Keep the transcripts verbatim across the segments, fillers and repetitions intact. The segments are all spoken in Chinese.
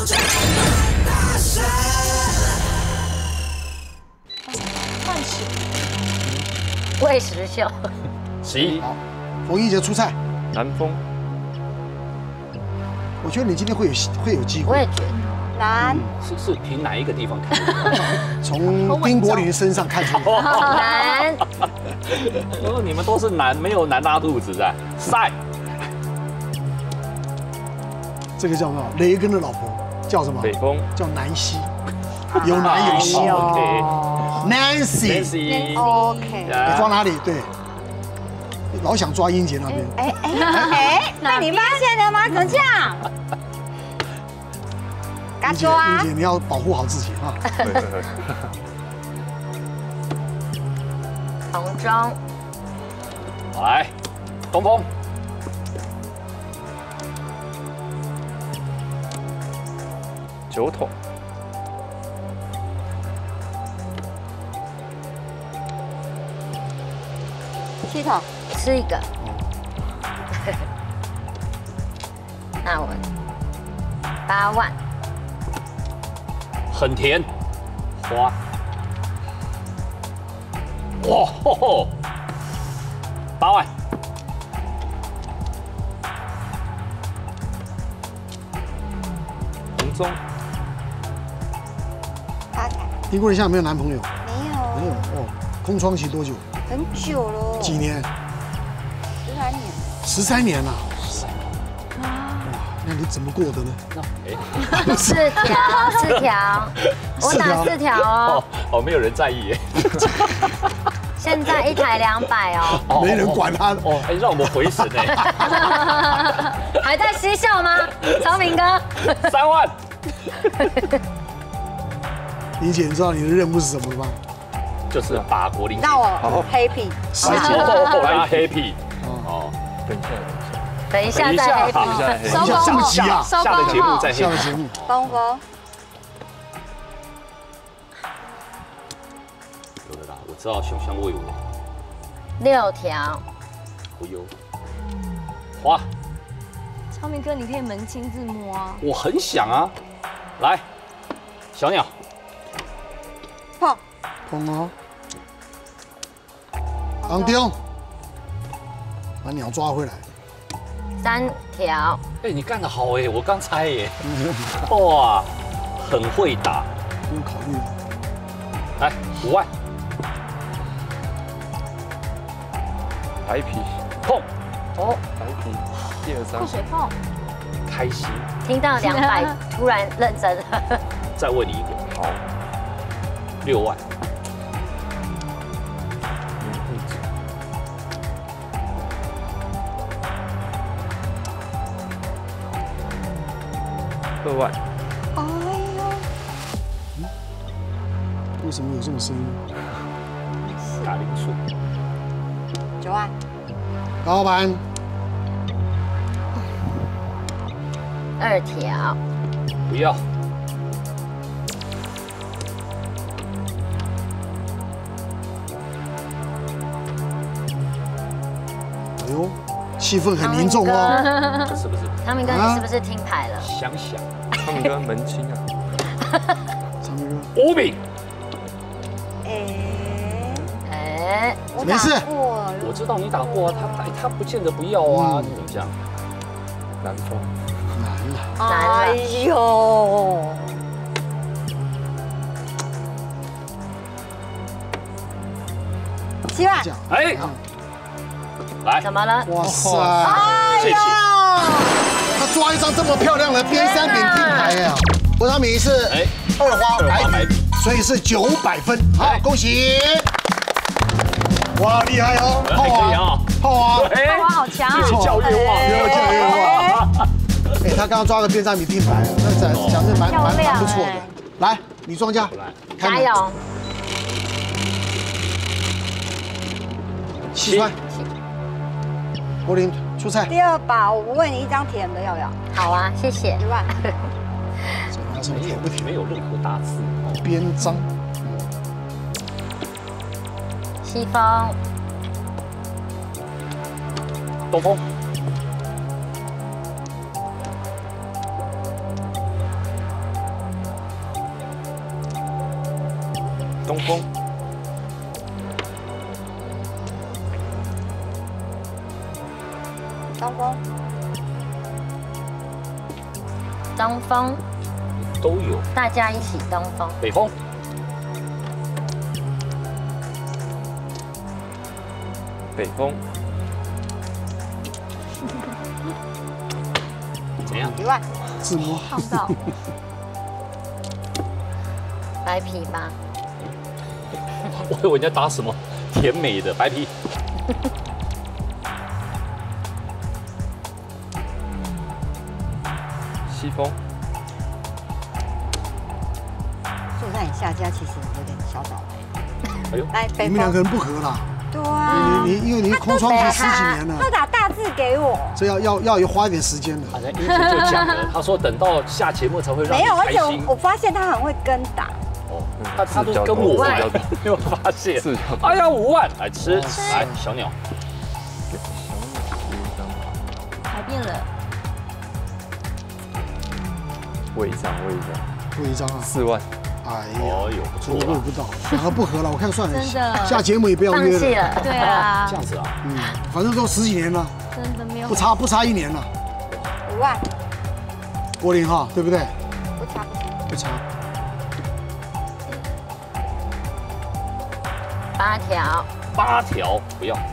换十， 魏时秀， 十一。 好，冯一杰出菜。 南风。 我觉得你今天会有会有机会。 我也觉得。 南是是凭哪一个地方看？ 从丁国林身上看出来。 南。 我说你们都是男，没有男拉肚子的。晒。 这个叫什么？雷根的老婆叫什么？ 北风。 叫南希，有南有希。Nancy。 OK。 你抓哪里？对。老想抓英杰那边。 哎哎哎，被你发现了吗？怎么这样？ 英姐，英姐，你要保护好自己哈。 对对对。 红中。 来，东风。 酒桶。 系统。 吃一个。那我八万。 很甜，花。哇吼吼，八万。 红中。 八台。 丁国林现在没有男朋友？ 没有。 没有哦，空窗期多久？ 很久了。 几年？ 十三年。 十三年了。哇，那你怎么过的呢？ 四条，四条，我打四条哦。 哦，没有人在意耶。 现在一台两百哦。 没人管他哦，哎，让我们回神哎。 还在嬉笑吗，曹明哥？ 三万。 林姐，你知道你的任务是什么吗？ 就是把国林。 让我 happy。 来 happy。哦， 等一下。 等一下再 happy。 收工这么急啊？ 收下的节目再 happy。下的节目。 风风。 有的啦，我知道熊香味我。 六条。 不油。花。 超明哥，你可以扪心自摸啊。 我很想啊，来，小鸟。 碰。 碰哦。昂丢。把鸟抓回来。 三条。 哎，你干得好哎，我刚猜耶。哇，很会打。 不用考虑了。 来，五万。 白皮。 碰。 哦，白皮。第二张。 过水泡。 开心。 听到两百，突然认真了。 再问你一个。 好。 六万。 二万。 哎呦， 为什么有这种声音？ 打零数。 九万。 高板。 二条。 不要。 哎呦，气氛很凝重哦。 不是不是。 昌明哥，你是不是听牌了？ 想想。 昌明哥门清啊。 昌明哥。 五饼。 哎哎， 没事。 我知道你打过啊，他他不见得不要啊，你怎么讲？ 南风。 难了。 哎呦。七万。 哎。来， 怎么了？ 哇塞！ 谢谢。 他抓一张这么漂亮的边三饼金牌呀！郭昌明是哎二花白白笔，所以是九百分。好，恭喜！哇，厉害哦！ 可以啊， 炮啊！ 哎， 哇，好强！ 越叫越旺， 越叫越旺。哎，他刚刚抓个边三饼金牌，那讲讲的蛮蛮蛮不错的。来，女庄家， 加油！ 七川。柏林出菜。 第二把，我问你一张甜的要不要？ 好啊，谢谢。 一万。 没有没有任何大字。 边章。 西风。 东风。 东风， 东风，东风， 都有。 大家一起东风。 北风， 北风， 怎样？ 一万， 自摸。 看不到。 白皮吧， 我以为你在打什么甜美的白皮。 西风， 就算你下家其实有点小倒霉。 哎呦， 来，北风。 你们两个人不合啦。 对啊， 你你因为你空窗期十几年了他，打大字给我。 这要要要有花一点时间的。 好像英姐就讲了，她说等到下节目才会让你没有，而且开心我。我发现他很会跟打。 哦，他他都跟我玩，没有发现。 四条， 哎呀，五万来吃，来小鸟， 改变了， 喂一张，喂一张， 不一张啊， 四万， 哎呀， 哦呦，不错了我我不，到，两个不合了，我看算了， 真的下节目也不要放约了， 弃了。 对啊这，样子啊， 嗯，反正都十几年了， 真的没有不差不差一年了， 五万， 柏林哈，对不对？ 不差不差。 不差， 八条， 八条不要，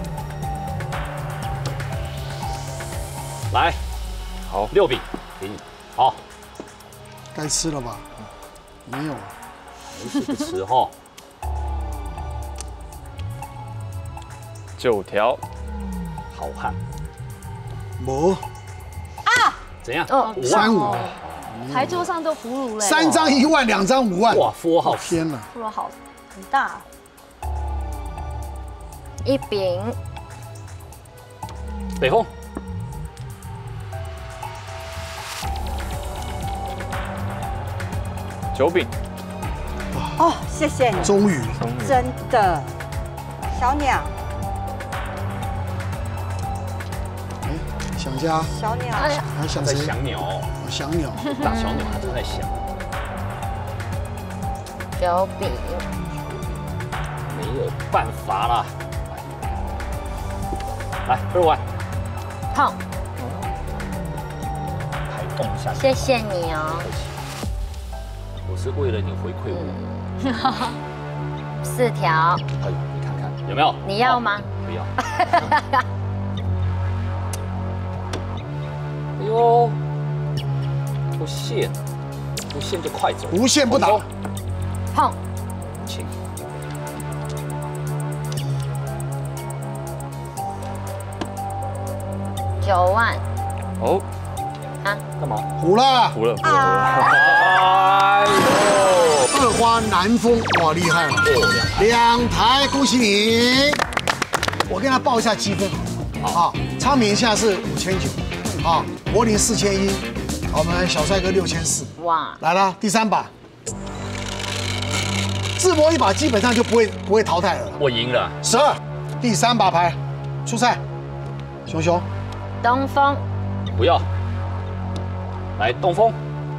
来好， 六饼给你，好， 该吃了吧？没有， 没事不吃哈， 九条， 好汉没怎样？ 哦五万三五， 牌桌上都俘虏了， 三张一万，两张五万， 哇，four house， 天哪！ 俘虏好很大。 一饼， 北风， 九饼， 哦，谢谢你， 终于终于真的。小鸟， 哎，想家小鸟， 哎呀， 还想谁？ 在想鸟， 想鸟， 大小鸟，他正在想， 九饼， 没有办法啦，来二万， 碰， 还动一下， 谢谢你哦。 我是为了你回馈我， 四条， 哎呦，你看看有没有？ 你要吗？ 不要。哎呦，不限，不限就快走， 无限不打， 碰， 请九万， 哦， 啊， 干嘛？ 胡了， 胡了，胡了， 哎呦， 二花南风，哇，厉害了，两台，恭喜你！我跟他报一下积分，好，昌明现在是五千九，啊，柏林四千一，我们小帅哥六千四， 哇， 来了，第三把，自摸一把基本上就不会不会淘汰了， 我赢了， 十二，第三把牌，出赛，熊熊， 东风， 不要，来东风，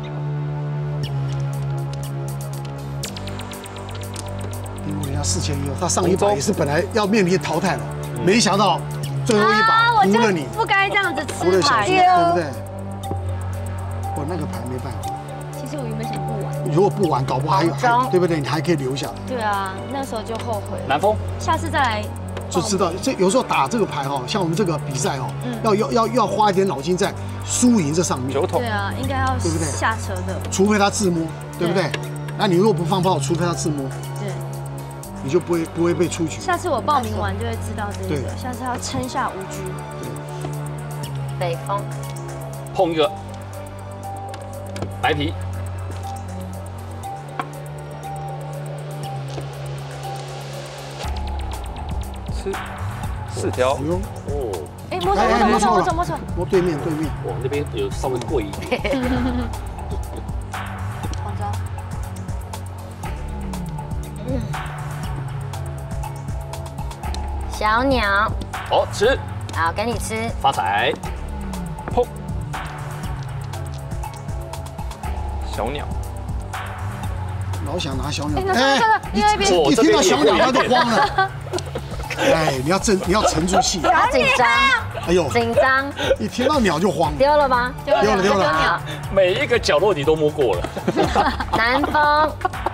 因为人家四千一，他上一把也是本来要面临淘汰了，没想到最后一把我就糊了你， 不该这样子糊了小猪， 吃牌的。 对不对？我那个牌没办法， 其实我原本想不玩。 如果不玩，搞不好还有黄忠还对不对？你还可以留下来， 对啊，那时候就后悔了。 南风， 下次再来就知道这有时候打这个牌哦，像我们这个比赛哦， 嗯要要要要花一点脑筋在输赢这上面， 九筒对，啊，应该要对不对下车的。 除非他自摸，对不对？那你如果不放炮，除非他自摸， 对， 你就不会不会被出局。 下次我报名完就会知道这对个。下次要撑下五局。 北风， 碰一个白皮， 吃四条哎，呦， 哦， 哎，摸错摸错摸错摸错摸错。 摸对面对面， 我那边有稍微贵一点， 黄忠， 小鸟， 好吃， 好，给你吃。 发财， 碰，小鸟， 老想拿小鸟。 哎，那这个另外一边， 一听到小鸟他就慌了。哎，你要镇，你要沉住气。 好紧张， 哎呦， 紧张， 一听到鸟就慌。 丢了吗？ 丢了丢了。 每一个角落你都摸过了。 南风，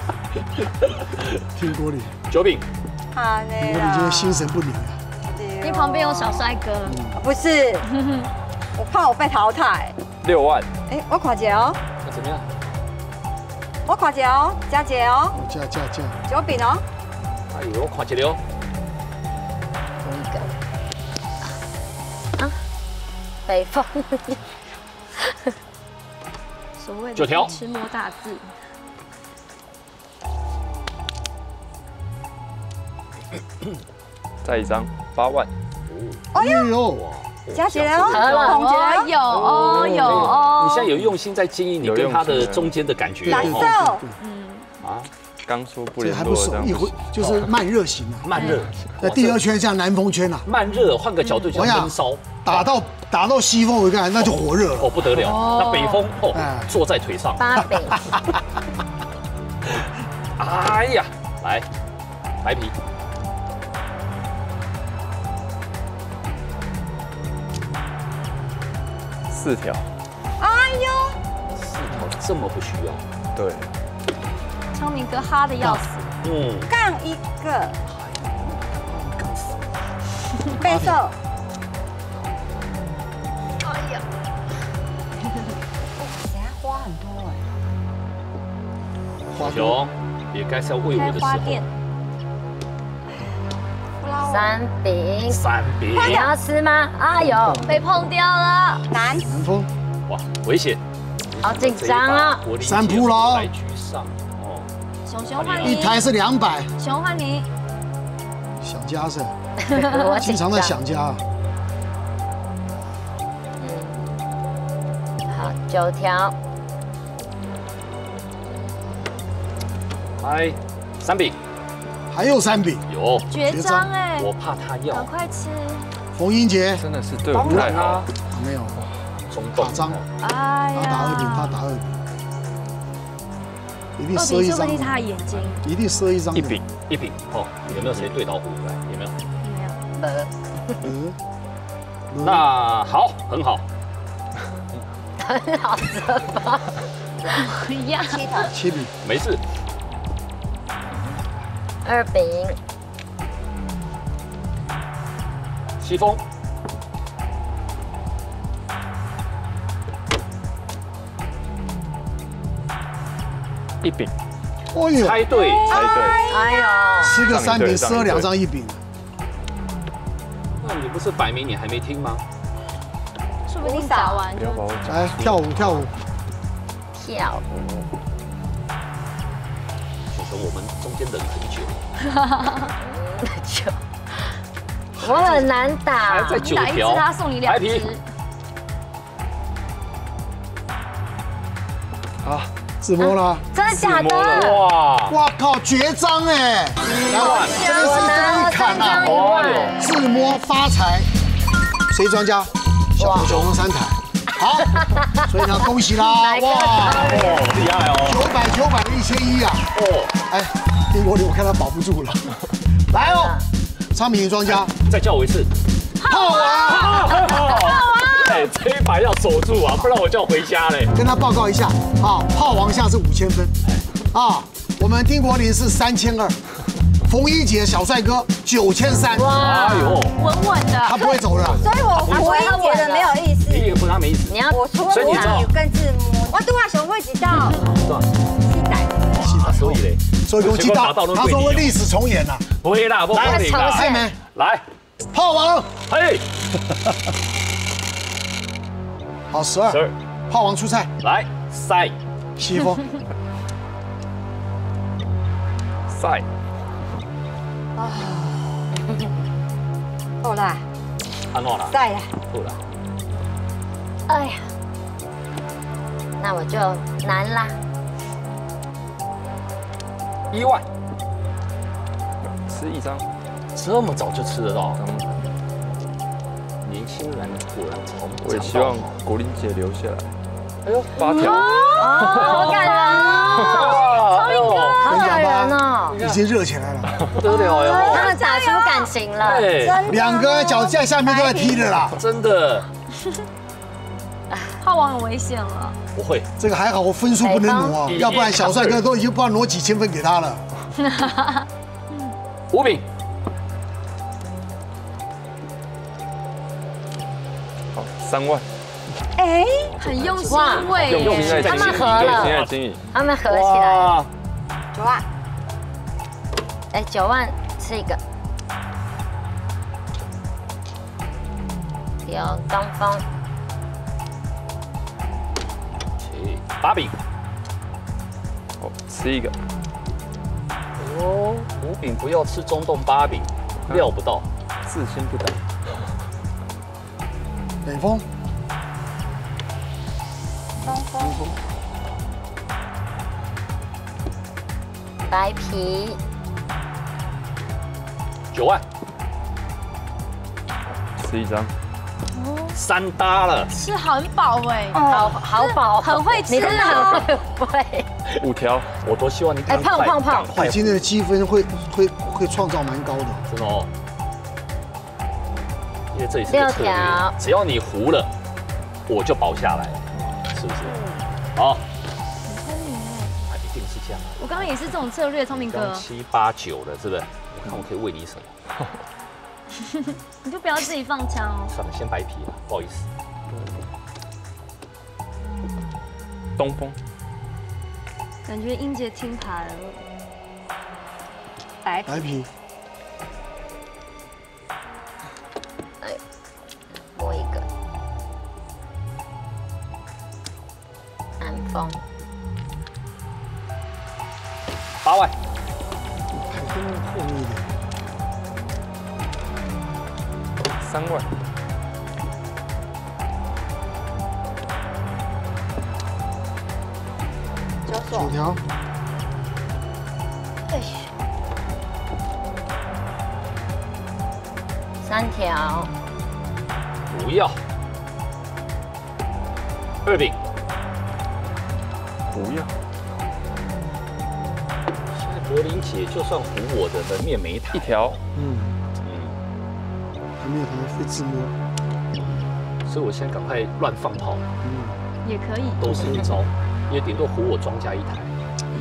听郭林， 九饼。 好郭林今天心神不宁啊。 你旁边有小帅哥， 不是，我怕我被淘汰。 六万。 哎，我看姐哦， 那怎么样？ 我看姐哦，佳姐哦， 加加加， 九饼哦。 哎呦，我看一个哦。 一个。啊，北风。 所谓九条的吃摸大字。 再一张八万。 哎呦，佳姐哦，红姐哦， 有哦有哦。 你现在有用心在经营你跟他的中间的感觉。 蓝色。 嗯。 啊。 刚说不这联络， 还不熟，一回就是慢热型啊。 慢热。 那第二圈像南风圈啊。 慢热，换个角度叫闷烧。 打到打到西风，我看那就火热了。 哦，不得了。那北风哦，坐在腿上。 八饼。 哎呀，来，白皮。 四条。 哎呦， 四条这么不需要。 对。 昌明哥哈的要死。 嗯。杠一个。背受。 哎呀。 等下花很多哎。熊，也该是要喂我的时候。 三饼， 三饼， 你要吃吗？哎呦， 被碰掉了， 南南风， 哇，危险， 好紧张啊！ 三扑喽， 来局上哦， 熊熊换你， 一台是两百， 熊换你， 想家是， 我经常在想家。 嗯，好，九条， 来，三饼。 还有三饼， 有绝章哎！ 我怕他要， 赶快吃。 冯英杰真的是对我不太好， 没有打张， 哎呀， 他打二饼，他打二饼，一定射一张， 他的眼睛， 一定射一张， 一饼一饼哦，有没有谁对倒虎来？有没有？ 没有。 呃，那好，很好， 很好吃吧？ 一样， 七条， 七饼， 没事。 二饼， 西风， 一饼， 哦呦， 猜对， 猜对， 哎呦， 吃个三饼，吃了两张一饼。 那你不是摆明你还没听吗？ 说不定打完不要把我讲。 来跳舞跳舞， 跳舞。 熊熊，我们中间忍很久。 久，我很难打。 还在九打一只条， 他送你两只。 啊， 自摸了， 真的假的？ 哇哇靠，绝章哎！来，这个是这么一砍啊，自摸发财，谁专家？小熊熊三台，好，所以呢，恭喜啦！哇， 哦，厉害哦， 九百九百的一千一啊！ 哦， 哎，丁国林，我看他保不住了，来哦，昌平庄家， 再叫我一次， 炮王， 炮王，哎，这一把要守住啊，不然我就要回家嘞。 跟他报告一下，啊，炮王下是五千分，啊，我们丁国林是三千二，冯一姐小帅哥九千三， 哎呦， 稳稳的， 他不会走的， 所以我我一觉得没有意思。 你也不他没意思。 你要我除了舞语跟字幕，我对话熊会知道。是的， 啊，所以嘞， 所以给我记到，他说会历史重演呐。 不会啦，不会啦， 开门， 来， 炮王， 嘿， 好十二， 十二， 炮王出菜， 来塞西风， 赛， 啊，好啦， 安诺啦， 在啦， 好啦， 哎呀，那我就难啦。 一万， 吃一张， 这么早就吃得到，年轻人果然从我也希望国林姐留下来。 哎呦， 八条， 好感人哦！ 哎呦， 已经热起来了， 不得了哟！ 他们打出感情了。 对， 两个脚在下面都在踢的啦。 真的浩王很危险了。 不会， 这个还好，我分数不能挪啊，要不然小帅哥都已经不知道挪几千分给他了。 五饼， 好，三万。 哎，很用心喂用心在耶， 经营， 他们合了用心在经营。 他们合起来， 哇， 九万， 哎，九万吃一个。有东风， 切八饼， 哦，吃一个。 哦，五饼不要吃中洞八饼，料不到。 自信不打。 北风， 东风， 白皮， 九万， 吃一张。 三搭了， 吃很饱哎， 好好饱， 很会吃你真的哦很会。 五条。 我多希望你哎赶快胖胖胖赶快你今天的积分会会会创造蛮高的。 真的哦，因为这里是六个策略条， 只要你糊了，我就保下来了，是不是？好， 聪明哎， 啊，一定是这样。 我刚刚也是这种策略，聪明哥， 刚七八九了，是不是？我看我可以喂你什么？ 你就不要自己放枪哦。 算了，先白皮了，不好意思。 东风。 感觉英姐听牌了， 白白皮， 哎，摸一个。南风， 八万， 牌跟后面一点。 三万。 九所， 九条， 哎， 三条， 不要。二饼， 不要。 现在柏林姐就算唬我的门面没抬一，条。 嗯， 嗯， 还没有弹会自摸。 所以我现在赶快乱放炮， 嗯， 也可以。 都是一招，因为顶多唬我庄家一台。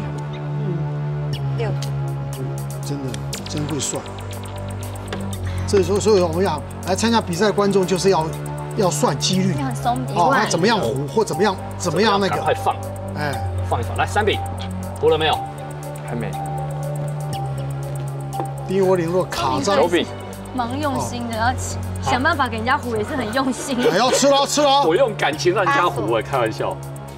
六， 真的真会算。这时候，所以我们讲来参加比赛的观众就是要要算几率你，很松一哦， 万那怎么样糊或怎么样怎么样那个， 赶快放哎， 放一放，来三饼，糊了没有？ 还没。 丁国林若卡在， 九饼。 蛮用心的，要想办法给人家唬也是很用心。 还要吃了吃了我，用感情让人家唬，哎，开玩笑。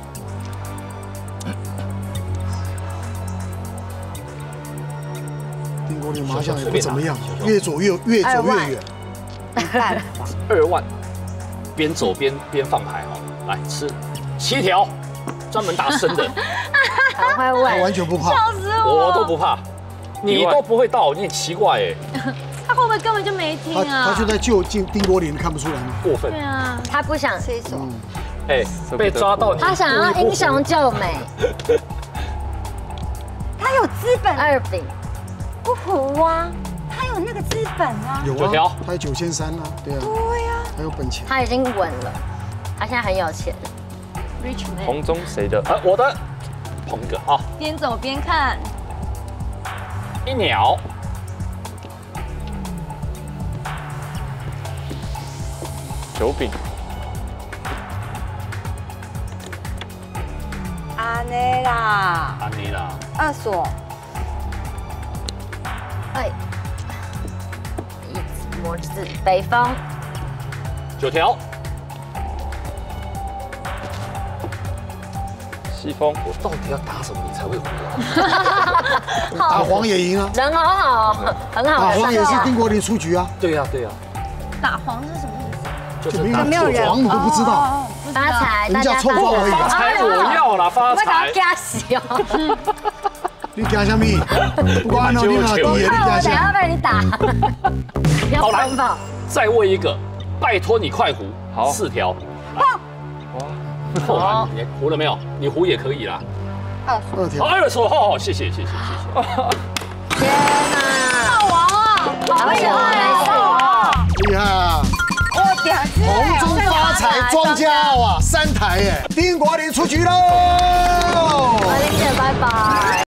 丁国林麻将也不怎么样，越走越越走越远。 二万，边走边边放牌哦，来吃七条，专门打生的， 很会他问。 完全不怕， 笑死我！ 我都不怕，你都不会到，你很奇怪哎， 他会不会根本就没听他啊？ 他就在救丁丁国林，看不出来吗？ 过分对，啊， 他不想， 吃一所， 嗯， 哎，被抓到你， 他想要英雄救美。 他有资本， 二饼， 不糊啊，他有那个资本啊。 有九条啊，他有九千三啊，对啊， 对呀， 还有本钱。 他已经稳了，他现在很有钱。 Rich man， 红中谁的？ 啊，我的捧一个啊， 边走边看， 一鸟， 九饼。 安内啦， 安妮啦， 二所， 哎，一模字北风， 九条， 西风。 我到底要打什么你才会唬啊？ 打黄也赢啊， 人好好，很好打的黄也是丁国林出局啊， 对呀对呀， 打黄是什么意思？ 就是没有打错没有人黄你都不知道， 哦，不知道发财， 人大家家凑报而已发财。 发财我要啦，发我给他财。 加洗哦， 你讲什么？不管你哪底，你我讲等下啥？ 被你打。要好来风暴， 再喂一个，拜托你快胡， 好四条。 哇。 哇，你胡了没有？你胡也可以啦。 二所， 二条， 二手，好好，谢谢谢谢谢谢。 天哪！ 少王啊，好厉害哦！ 厉害啊！ 我屌丝， 红中发财庄家哇，三台耶！丁国林出局喽！ 国林姐，拜拜。